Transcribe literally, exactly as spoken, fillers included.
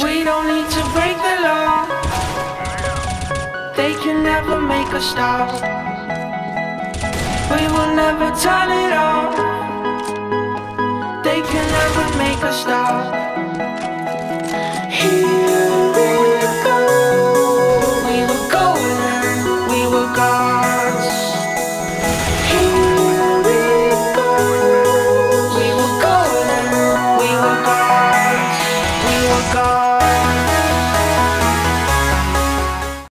We don't need to break the law. They can never make us stop. We will never turn it off. They can never make us stop.